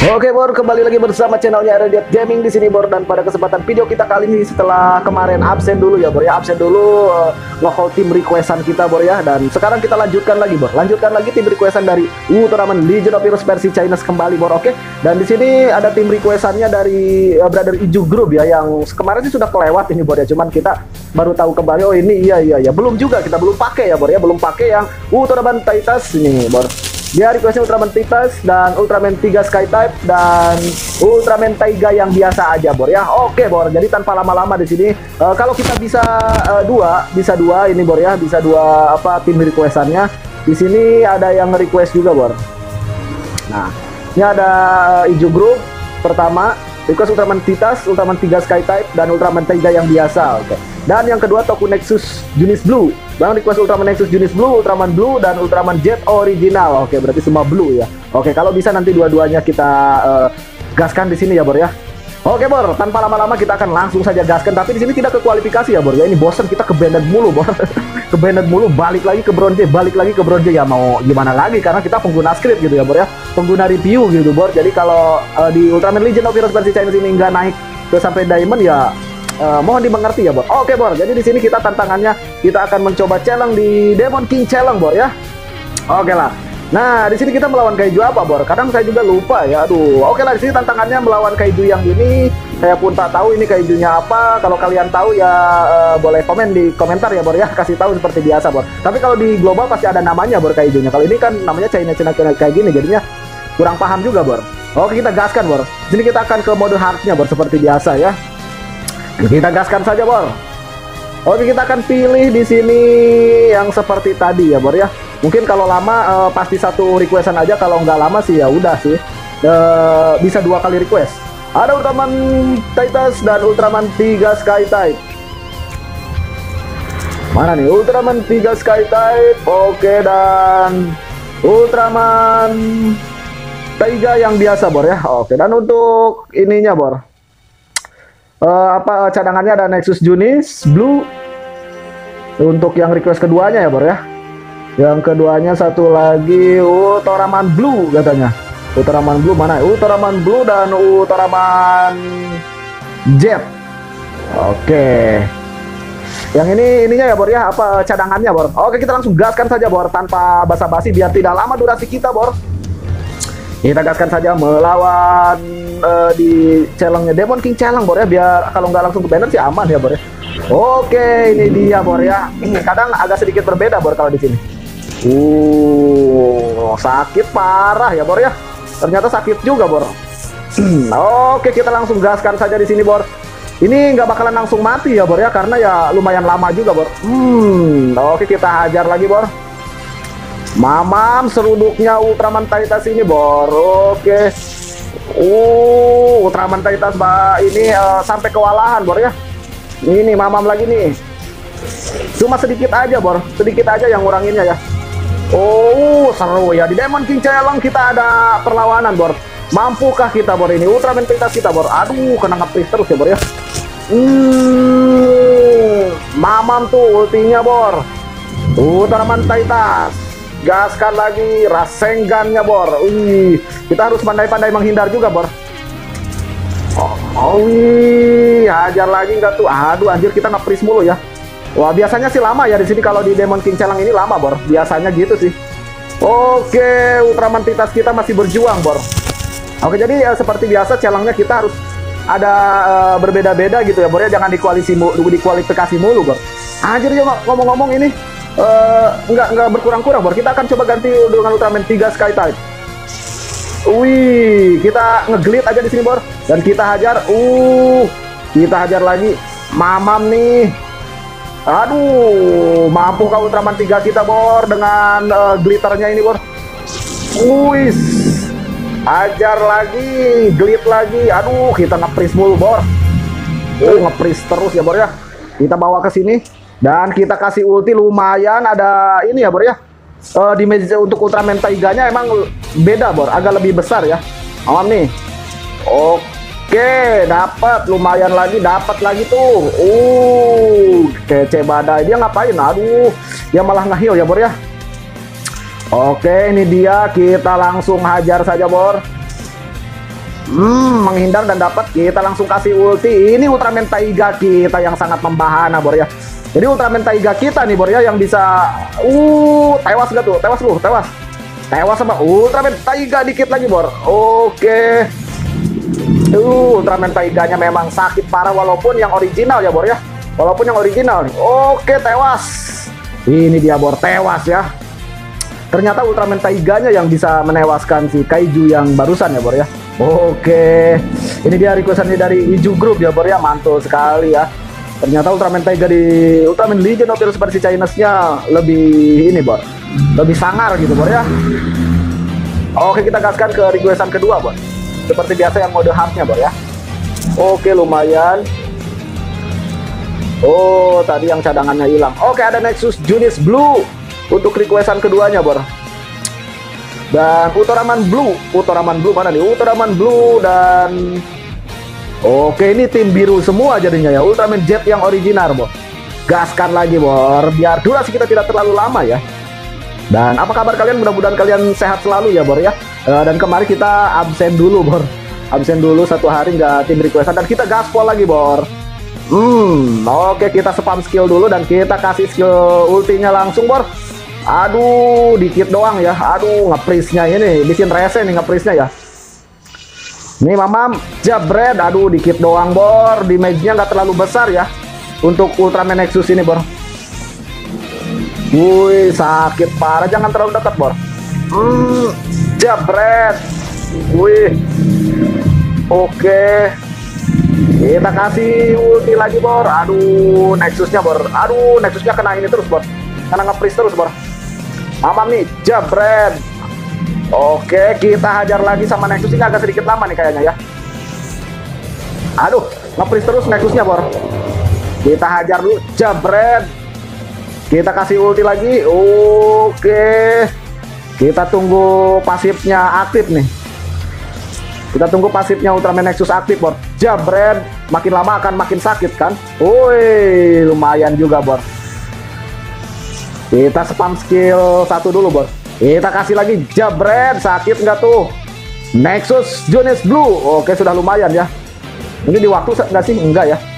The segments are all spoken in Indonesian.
Oke Bor, kembali lagi bersama channelnya Radiant Gaming di sini Bor, dan pada kesempatan video kita kali ini setelah kemarin absen dulu ya Bor ya, absen dulu nge-hold tim requestan kita Bor ya, dan sekarang kita lanjutkan lagi Bor, lanjutkan lagi tim requestan dari Ultraman Legend of Heroes versi Chinese kembali Bor. Oke, dan di sini ada tim requestannya dari Brother Iju Group ya, yang kemarin sih sudah kelewat ini Bor ya, cuman kita baru tahu kembali. Oh ini iya belum juga, kita belum pakai ya Bor ya, belum pakai yang Ultraman Titus ini Bor. Dia requestnya Ultraman Titus dan Ultraman 3 Sky Type dan Ultraman Taiga yang biasa aja Bor ya. Oke Bor, jadi tanpa lama-lama di sini kalau kita bisa dua ini Bor ya, bisa dua tim requestannya. Di sini ada yang request juga Bor. Nah, ini ada Ijo Group pertama request Ultraman Titus, Ultraman 3 Sky Type dan Ultraman Taiga yang biasa. Oke. Dan yang kedua Toku Nexus Junis Blue. Bang request Ultraman Nexus Junis Blue, Ultraman Blue dan Ultraman Jet original. Oke, berarti semua blue ya. Oke, kalau bisa nanti dua-duanya kita gaskan di sini ya Bor ya. Oke Bor, tanpa lama-lama kita akan langsung saja gaskan. Tapi di sini tidak ke kualifikasi ya Bor ya. Ini bosen kita ke banded mulu Bor. Ke banded mulu, balik lagi ke bronze, balik lagi ke bronze ya, mau gimana lagi karena kita pengguna script gitu ya Bor ya. Pengguna review gitu Bor. Jadi kalau di Ultraman Legend of Heroes versi Chinese ini nggak naik ke sampai diamond ya, mohon dimengerti ya Bor. Oke Bor, jadi di sini kita tantangannya kita akan mencoba challenge di Demon King Challenge Bor ya. Oke lah. Nah, di sini kita melawan kaiju apa Bor? Kadang saya juga lupa ya. Aduh. Oke lah, di sini tantangannya melawan kaiju yang ini. Saya pun tak tahu ini kaijunya apa. Kalau kalian tahu ya boleh komen di komentar ya Bor ya. Kasih tahu seperti biasa Bor. Tapi kalau di global pasti ada namanya Bor kaijunya. Kalau ini kan namanya China kayak gini, jadinya kurang paham juga Bor. Oke, kita gaskan Bor. Di sini kita akan ke mode hardnya Bor seperti biasa ya. Kita gaskan saja Bor. Oke, kita akan pilih di sini yang seperti tadi ya Bor ya. Mungkin kalau lama pasti satu requestan aja, kalau nggak lama sih ya udah sih bisa dua kali request. Ada Ultraman Titus dan Ultraman 3 Sky Type. Mana nih Ultraman 3 Sky Type? Oke, dan Ultraman Taiga yang biasa Bor ya. Oke, dan untuk ininya Bor, cadangannya ada Nexus Junis Blue untuk yang request keduanya ya Bor ya. Yang keduanya satu lagi Ultraman Blue katanya. Ultraman Blue mana? Ultraman Blue dan Ultraman Jet. Oke. Yang ininya ya Bor ya, cadangannya Bor. Oke, kita langsung gaskan saja Bor tanpa basa-basi biar tidak lama durasi kita Bor. Kita gaskan saja melawan di challenge-nya Demon King Challenge Bor ya, biar kalau nggak langsung ke banner sih aman ya Bor ya. Oke, ini dia Bor ya. Kadang agak sedikit berbeda Bor kalau di sini. Sakit parah ya Bor ya. Ternyata sakit juga Bor. Oke, kita langsung gaskan saja di sini Bor. Ini nggak bakalan langsung mati ya Bor ya, karena ya lumayan lama juga Bor. Oke, kita hajar lagi Bor. Mamam seruduknya Ultraman Titus ini Bor. Oke. Ultraman Titus ini sampai kewalahan Bor ya. Ini mamam lagi nih. Cuma sedikit aja Bor, sedikit aja yang nguranginnya ya. Seru ya. Di Demon King Challenge kita ada perlawanan Bor. Mampukah kita Bor ini Ultraman Titus kita Bor? Aduh, kena nge-freeze terus ya Bor ya. Mamam tuh ultinya Bor. Ultraman Titus. Gaskan lagi Rasengannya Bor. Kita harus pandai-pandai menghindar juga Bor. Hajar lagi nggak tuh? Aduh, anjir, kita nge-freeze mulu ya. Wah, biasanya sih lama ya di sini kalau di Demon King Challenge ini lama Bor. Biasanya gitu sih. Oke, Ultraman Titus kita masih berjuang Bor. Oke, jadi seperti biasa challenge-nya kita harus ada berbeda-beda gitu ya Bor ya. Jangan dikualifikasi mulu Bor. Anjir ya, ngomong-ngomong ini nggak berkurang-kurang Bor. Kita akan coba ganti dengan Ultraman 3 Sky Type. Kita ngegelit aja di sini Bor, dan kita hajar. Kita hajar lagi. Mamam nih. Aduh, mampu kau Ultraman 3 kita Bor dengan glitternya ini Bor. Hajar lagi, glit lagi. Aduh, kita nge-freeze mulu Bor. Nge-freeze terus ya Bor ya. Kita bawa ke sini dan kita kasih ulti lumayan ada ini ya Bor ya. Damage untuk Ultraman Taiganya emang beda Bor, agak lebih besar ya. Awam nih. Oke, dapat lumayan lagi, dapat lagi tuh. Kece badai. Dia ngapain? Aduh, dia malah nge-heal ya Bor ya. Oke, ini dia, kita langsung hajar saja Bor. Menghindar dan dapat. Kita langsung kasih ulti. Ini Ultraman Taiga kita yang sangat membahana, bor ya. Jadi Ultraman Taiga kita nih, bor ya, yang bisa tewas gak tuh? Tewas lu, tewas. Tewas sama Ultraman Taiga dikit lagi, bor. Oke. Ultraman Taiganya memang sakit parah walaupun yang original ya, bor ya. Walaupun yang original nih. Oke, tewas. Ini dia, bor, tewas ya. Ternyata Ultraman Taiganya yang bisa menewaskan si Kaiju yang barusan ya, bor ya. Oke, ini dia requestannya dari Iju Group ya, bor ya, mantul sekali ya. Ternyata Ultraman Taiga di Ultraman Legend of Heroes versi Chinese-nya lebih ini, bor, lebih sangar gitu, bor ya. Oke, kita gaskan ke requestan kedua, bor. Seperti biasa yang mode hardnya, bor ya. Oke, lumayan. Oh, tadi yang cadangannya hilang. Oke, ada Nexus Junis Blue untuk requestan keduanya, bor. Dan Ultraman Blue mana nih? Ultraman Blue dan oke, ini tim biru semua jadinya ya. Ultraman Jet yang original, bor. Gaskan lagi, bor, biar durasi kita tidak terlalu lama ya. Dan apa kabar kalian? Mudah-mudahan kalian sehat selalu ya, bor ya. Dan kemarin kita absen dulu, bor. Absen dulu 1 hari nggak tim requestan dan kita gaspol lagi, bor. Oke, kita spam skill dulu dan kita kasih skill ultinya langsung, bor. Aduh, dikit doang ya. Aduh, ngeprisnya ini bikin rese nih ngeprisnya ya. Nih, mamam, jabred. Aduh, dikit doang, bor. Damage-nya nggak terlalu besar ya untuk Ultraman Nexus ini, bor. Wih, sakit parah. Jangan terlalu dekat, bor. Jabred. Wih. Oke. Kita kasih ulti lagi, bor. Aduh, Nexusnya, bor. Aduh, Nexusnya kena ini terus, bor. Kena nge-freeze terus, bor. Mamam nih, jabred. Oke, kita hajar lagi sama Nexus. Ini agak sedikit lama nih kayaknya ya. Aduh, nge-freeze terus Nexusnya, bor. Kita hajar dulu, jabred. Kita kasih ulti lagi. Oke. Kita tunggu pasifnya aktif nih. Kita tunggu pasifnya Ultraman Nexus aktif, bor. Jabred. Makin lama akan makin sakit kan. Woi, lumayan juga, bor. Kita spam skill 1 dulu, bor. Kita kasih lagi jabred. Sakit nggak tuh? Nexus Junis Blue. Oke, sudah lumayan ya. Ini di waktu nggak sih? Enggak ya.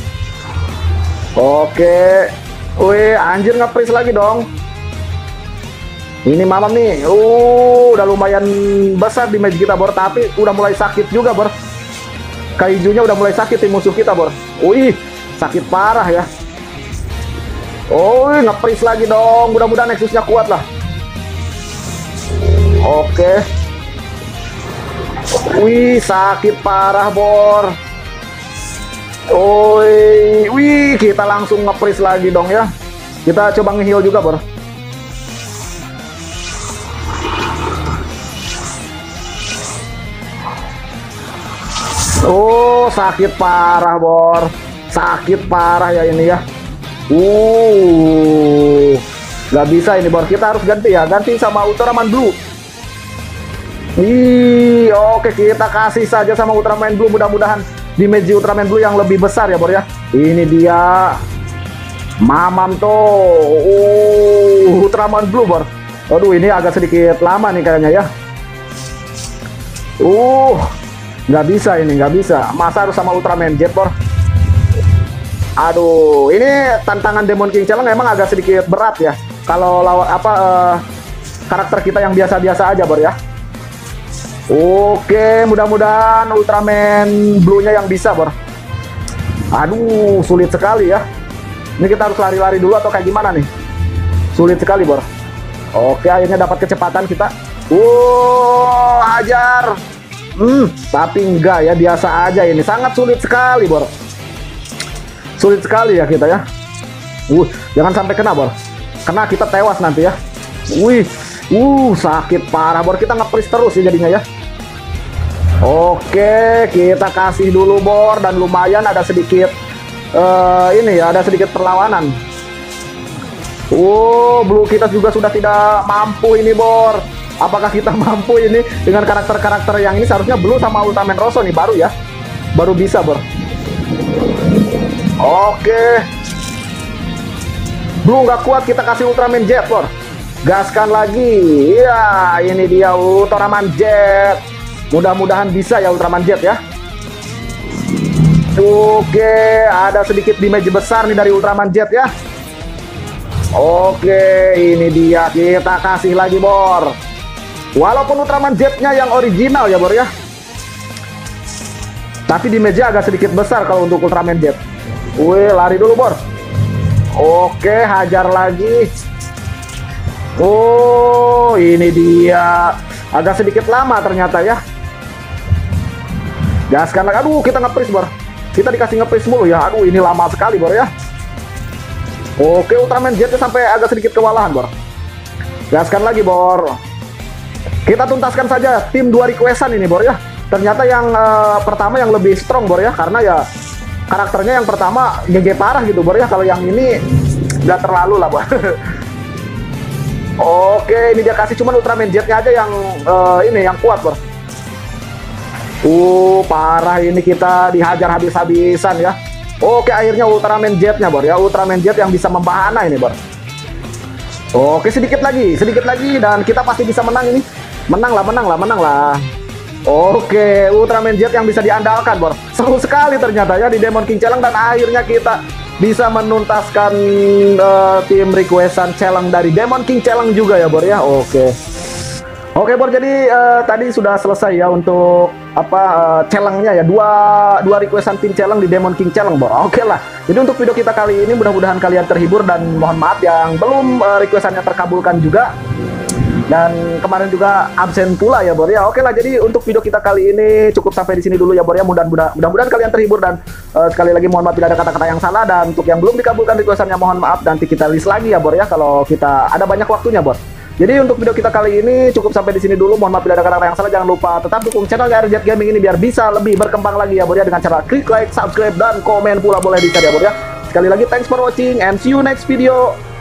Oke. Wih, anjir, nge-freeze lagi dong. Ini mamam nih. Udah lumayan besar damage kita, bor. Tapi udah mulai sakit juga, bor. Kaijunya udah mulai sakit di musuh kita, bor. Wih, sakit parah ya. Oh, nge-freeze lagi dong. Mudah-mudahan Nexusnya kuat lah. Oke. Wih, sakit parah, bor. Wih, kita langsung nge-freeze lagi dong ya. Kita coba nge-heal juga, bor. Oh, sakit parah, bor. Sakit parah ya ini ya. Nggak bisa ini, bor. Kita harus ganti ya. Ganti sama Ultraman Blue. Oke, kita kasih saja sama Ultraman Blue. Mudah-mudahan damage Ultraman Blue yang lebih besar ya, bor ya. Ini dia. Mamam tuh. Ultraman Blue, bor. Aduh, ini agak sedikit lama nih kayaknya ya. Nggak bisa ini, nggak bisa. Masa harus sama Ultraman Jet, bor? Aduh, ini tantangan Demon King Challenge memang agak sedikit berat ya. Kalau lawan karakter kita yang biasa-biasa aja, bor ya. Oke, mudah-mudahan Ultraman Blue-nya yang bisa, bor. Aduh, sulit sekali ya. Ini kita harus lari-lari dulu atau kayak gimana nih? Sulit sekali, bor. Oke, akhirnya dapat kecepatan kita. Hajar. Tapi enggak ya, biasa aja ini. Sangat sulit sekali, bor. Sulit sekali ya kita ya. Jangan sampai kena, bor. Kena kita tewas nanti ya. Sakit parah, bor. Kita nge-freeze terus ya jadinya ya. Oke, kita kasih dulu, bor. Dan lumayan ada sedikit ini ya, ada sedikit perlawanan. Blue kita juga sudah tidak mampu ini, bor. Apakah kita mampu ini dengan karakter-karakter yang ini? Seharusnya Blue sama Ultraman Rosso nih baru ya. Baru bisa, bor. Oke. Blue nggak kuat, kita kasih Ultraman Jet, bor. Gaskan lagi. Iya, ini dia Ultraman Jet. Mudah-mudahan bisa ya Ultraman Jet ya. Oke, ada sedikit damage besar nih dari Ultraman Jet ya. Oke, ini dia, kita kasih lagi Bor. Walaupun Ultraman Jet-nya yang original ya Bor ya, tapi damage-nya agak sedikit besar kalau untuk Ultraman Jet. Wih, lari dulu Bor. Oke, hajar lagi. Oh, ini dia. Agak sedikit lama ternyata ya. Gaskan lagi. Aduh, kita nge-freeze Bor. Kita dikasih nge-freeze mulu ya. Aduh, ini lama sekali Bor ya. Oke, Ultraman Jet sampai agak sedikit kewalahan Bor. Gaskan lagi Bor. Kita tuntaskan saja tim 2 requestan ini Bor ya. Ternyata yang pertama yang lebih strong Bor ya. Karena ya karakternya yang pertama GG parah gitu Bor ya. Kalau yang ini nggak terlalu lah Bor. Oke, ini dia kasih cuman Ultraman Jet-nya aja yang ini yang kuat Bor. Parah ini, kita dihajar habis-habisan ya. Oke, akhirnya Ultraman Jet-nya Bor ya. Ultraman Jet yang bisa membahana ini Bor. Oke, sedikit lagi dan kita pasti bisa menang ini. Menang lah. Oke, Ultraman Jet yang bisa diandalkan Bor. Seru sekali ternyata ya di Demon King Challenge, dan akhirnya kita bisa menuntaskan tim requestan challenge dari Demon King Challenge juga ya Bor ya. Oke Bor, jadi tadi sudah selesai ya untuk challenge-nya ya, dua requestan tim challenge di Demon King Challenge Bor. Oke lah. Jadi untuk video kita kali ini mudah-mudahan kalian terhibur, dan mohon maaf yang belum requestannya terkabulkan juga. Dan kemarin juga absen pula ya Bor ya. Oke lah, jadi untuk video kita kali ini cukup sampai di sini dulu ya Bor ya. Mudah-mudahan kalian terhibur, dan sekali lagi mohon maaf bila ada kata-kata yang salah, dan untuk yang belum dikabulkan requestannya mohon maaf, nanti kita list lagi ya Bor ya kalau kita ada banyak waktunya Bor. Jadi untuk video kita kali ini cukup sampai di sini dulu. Mohon maaf bila ada kata-kata yang salah. Jangan lupa tetap dukung channelnya RZ Gaming ini biar bisa lebih berkembang lagi ya Bor ya, dengan cara klik like, subscribe, dan komen pula boleh di-share ya Bor ya. Sekali lagi thanks for watching and see you next video.